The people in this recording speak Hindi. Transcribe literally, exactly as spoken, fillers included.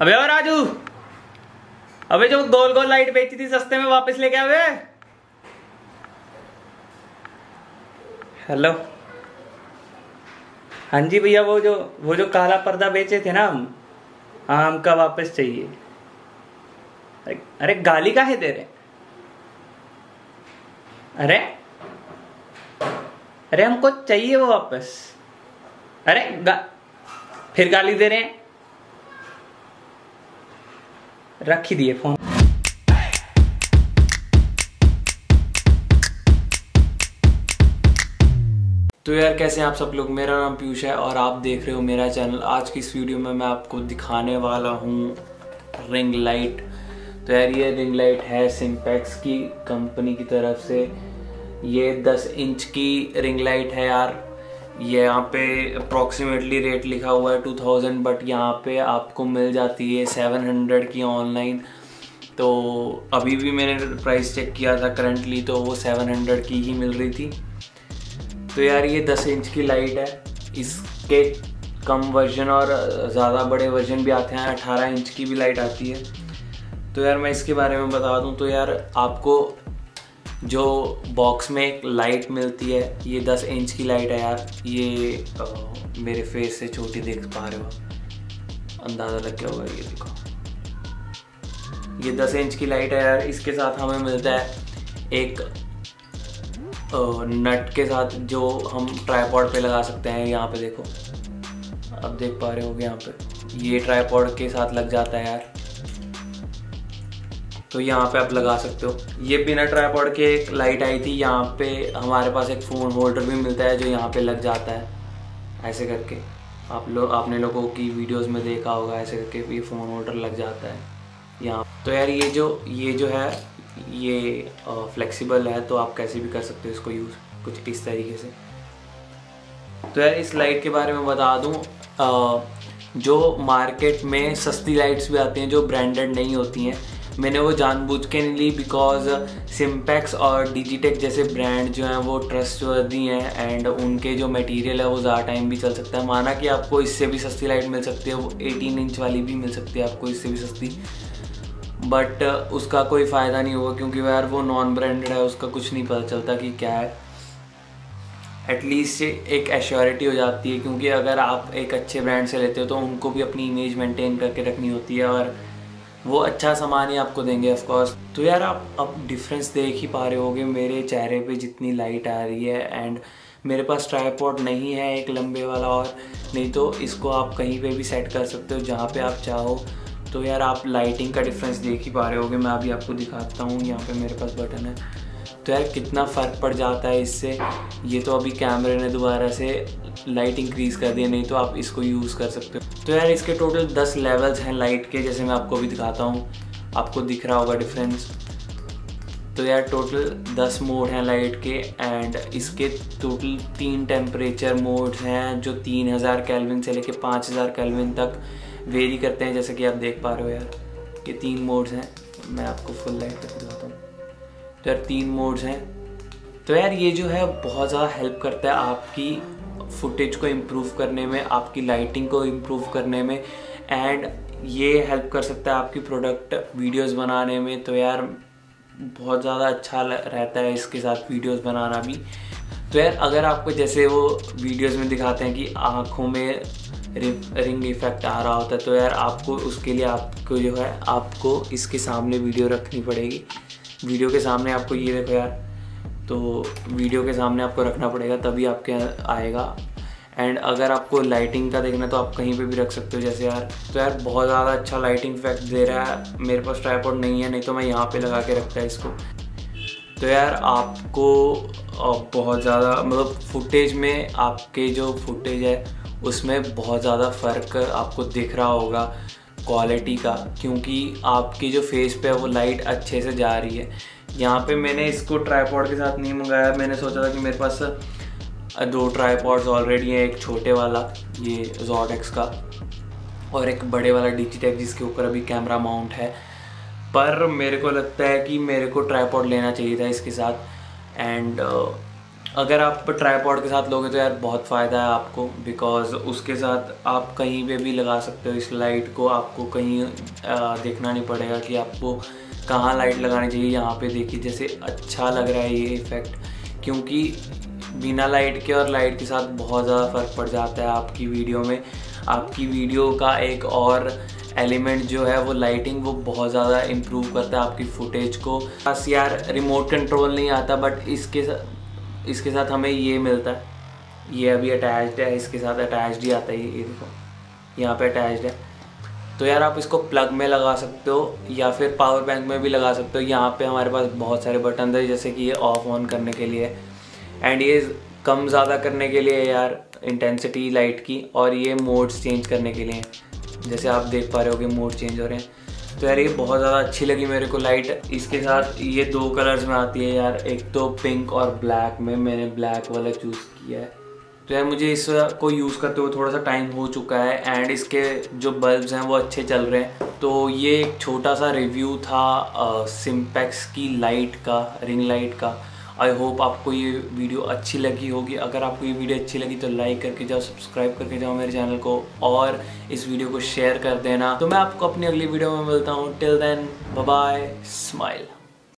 अबे और राजू, अबे जो गोल गोल लाइट बेची थी सस्ते में वापस लेके आवे। हेलो, हाँ जी भैया, वो जो वो जो काला पर्दा बेचे थे ना हम, हमका वापस चाहिए। अरे, अरे गाली काहे दे रहे? अरे अरे हमको चाहिए वो वापस। अरे गा, फिर गाली दे रहे हैं। रख ही दिए फोन। तो यार कैसे हैं आप सब लोग। मेरा नाम पीयूष है और आप देख रहे हो मेरा चैनल। आज की इस वीडियो में मैं आपको दिखाने वाला हूँ रिंग लाइट। तो यार ये रिंग लाइट है सिम्पैक्स की कंपनी की तरफ से। ये दस इंच की रिंग लाइट है यार। ये यहाँ पे अप्रॉक्सीमेटली रेट लिखा हुआ है टू थाउजेंड, बट यहाँ पे आपको मिल जाती है सेवन हंड्रेड की ऑनलाइन। तो अभी भी मैंने प्राइस चेक किया था करंटली, तो वो सेवन हंड्रेड की ही मिल रही थी। तो यार ये दस इंच की लाइट है। इसके कम वर्जन और ज़्यादा बड़े वर्जन भी आते हैं, अठारह इंच की भी लाइट आती है। तो यार मैं इसके बारे में बता दूं तो यार आपको जो बॉक्स में एक लाइट मिलती है, ये दस इंच की लाइट है यार। ये आ, मेरे फेस से छोटी देख पा रहे हो, अंदाज़ा लग गया होगा। ये देखो, ये दस इंच की लाइट है यार। इसके साथ हमें मिलता है एक नट के साथ, जो हम ट्राइपॉड पे लगा सकते हैं। यहाँ पे देखो, अब देख पा रहे होगे यहाँ पे, ये ट्राइपॉड के साथ लग जाता है यार। तो यहाँ पे आप लगा सकते हो। ये बिना ट्राइपॉड के एक लाइट आई थी। यहाँ पे हमारे पास एक फ़ोन होल्डर भी मिलता है जो यहाँ पे लग जाता है ऐसे करके। आप लोग आपने लोगों की वीडियोस में देखा होगा, ऐसे करके ये फ़ोन होल्डर लग जाता है यहाँ। तो यार ये जो ये जो है ये फ्लेक्सिबल है, तो आप कैसे भी कर सकते हो इसको यूज़, कुछ इस तरीके से। तो यार इस लाइट के बारे में बता दूँ, जो मार्केट में सस्ती लाइट्स भी आती हैं जो ब्रांडेड नहीं होती हैं, मैंने वो जानबूझ के नहीं ली, बिकॉज सिम्पैक्स और डिजिटेक जैसे ब्रांड जो हैं वो ट्रस्टवर्दी हैं एंड उनके जो मटेरियल है वो ज़्यादा टाइम भी चल सकता है। माना कि आपको इससे भी सस्ती लाइट मिल सकती है, वो एटीन इंच वाली भी मिल सकती है आपको इससे भी सस्ती, बट उसका कोई फ़ायदा नहीं होगा क्योंकि यार वो नॉन ब्रांडेड है, उसका कुछ नहीं पता चलता कि क्या है। एटलीस्ट एक एश्योरिटी हो जाती है, क्योंकि अगर आप एक अच्छे ब्रांड से लेते हो तो उनको भी अपनी इमेज मेंटेन करके रखनी होती है और वो अच्छा सामान ही आपको देंगे ऑफ कोर्स। तो यार आप अब डिफरेंस देख ही पा रहे होगे मेरे चेहरे पे जितनी लाइट आ रही है। एंड मेरे पास ट्राइपॉड नहीं है एक लंबे वाला, और नहीं तो इसको आप कहीं पे भी सेट कर सकते हो जहाँ पे आप चाहो। तो यार आप लाइटिंग का डिफरेंस देख ही पा रहे होगे। मैं अभी आपको दिखाता हूँ, यहाँ पे मेरे पास बटन है। तो यार कितना फ़र्क पड़ जाता है इससे। ये तो अभी कैमरे ने दोबारा से लाइट इंक्रीज़ कर दी, नहीं तो आप इसको यूज़ कर सकते हो। तो यार इसके टोटल दस लेवल्स हैं लाइट के, जैसे मैं आपको अभी दिखाता हूँ, आपको दिख रहा होगा डिफरेंस। तो यार टोटल दस मोड हैं लाइट के, एंड इसके टोटल तीन टेम्परेचर मोड्स हैं जो तीन हज़ार केल्विन से लेके पाँच हज़ार केल्विन तक वेरी करते हैं, जैसे कि आप देख पा रहे हो यार। ये तीन मोड्स हैं, मैं आपको फुल लाइट करके दिखाता हूँ। तो यार तीन मोड्स हैं। तो यार ये जो है बहुत ज़्यादा हेल्प करता है आपकी फुटेज को इम्प्रूव करने में, आपकी लाइटिंग को इम्प्रूव करने में, एंड ये हेल्प कर सकता है आपकी प्रोडक्ट वीडियोस बनाने में। तो यार बहुत ज़्यादा अच्छा रहता है इसके साथ वीडियोस बनाना भी। तो यार अगर आपको जैसे वो वीडियोस में दिखाते हैं कि आँखों में रिंग इफेक्ट आ रहा होता है, तो यार आपको उसके लिए आपको जो है आपको इसके सामने वीडियो रखनी पड़ेगी। वीडियो के सामने आपको ये देखो यार, तो वीडियो के सामने आपको रखना पड़ेगा तभी आपके आएगा। एंड अगर आपको लाइटिंग का देखना है तो आप कहीं पे भी रख सकते हो, जैसे यार। तो यार बहुत ज़्यादा अच्छा लाइटिंग इफेक्ट दे रहा है। मेरे पास ट्राइपॉड नहीं है, नहीं तो मैं यहाँ पे लगा के रखता है इसको। तो यार आपको बहुत ज़्यादा मतलब फुटेज में, आपके जो फुटेज है उसमें बहुत ज़्यादा फ़र्क आपको दिख रहा होगा क्वालिटी का, क्योंकि आपकी जो फेस पे है वो लाइट अच्छे से जा रही है। यहाँ पे मैंने इसको ट्राइपॉड के साथ नहीं मंगाया। मैंने सोचा था कि मेरे पास दो ट्राइपॉड्स ऑलरेडी हैं, एक छोटे वाला ये ज़ोडेक्स का और एक बड़े वाला डिजिटेक जिसके ऊपर अभी कैमरा माउंट है। पर मेरे को लगता है कि मेरे को ट्राइपॉड लेना चाहिए था इसके साथ। एंड अगर आप ट्राइपॉड के साथ लोगे तो यार बहुत फ़ायदा है आपको, बिकॉज़ उसके साथ आप कहीं पे भी लगा सकते हो इस लाइट को। आपको कहीं आ, देखना नहीं पड़ेगा कि आपको कहाँ लाइट लगानी चाहिए। यहाँ पे देखिए जैसे अच्छा लग रहा है ये इफ़ेक्ट, क्योंकि बिना लाइट के और लाइट के साथ बहुत ज़्यादा फ़र्क पड़ जाता है आपकी वीडियो में। आपकी वीडियो का एक और एलिमेंट जो है वो लाइटिंग, वो बहुत ज़्यादा इम्प्रूव करता है आपकी फुटेज को। बस यार रिमोट कंट्रोल नहीं आता, बट इसके साथ इसके साथ हमें ये मिलता है, ये अभी अटैच्ड है, इसके साथ अटैच्ड ही आता है। ये देखो यहाँ पे अटैच्ड है। तो यार आप इसको प्लग में लगा सकते हो या फिर पावर बैंक में भी लगा सकते हो। यहाँ पे हमारे पास बहुत सारे बटन है, जैसे कि ये ऑफ ऑन करने के लिए, एंड ये कम ज़्यादा करने के लिए यार इंटेंसिटी लाइट की, और ये मोड्स चेंज करने के लिए, जैसे आप देख पा रहे हो कि मोड चेंज हो रहे हैं। तो यार ये बहुत ज़्यादा अच्छी लगी मेरे को लाइट। इसके साथ ये दो कलर्स में आती है यार, एक तो पिंक और ब्लैक में, मैंने ब्लैक वाला चूज़ किया है। तो यार मुझे इसको यूज़ करते हुए थोड़ा सा टाइम हो चुका है, एंड इसके जो बल्ब्स हैं वो अच्छे चल रहे हैं। तो ये एक छोटा सा रिव्यू था सिम्पेक्स की लाइट का, रिंग लाइट का। आई होप आपको ये वीडियो अच्छी लगी होगी। अगर आपको ये वीडियो अच्छी लगी तो लाइक करके जाओ, सब्सक्राइब करके जाओ मेरे चैनल को, और इस वीडियो को शेयर कर देना। तो मैं आपको अपनी अगली वीडियो में मिलता हूँ। Till then bye bye, smile.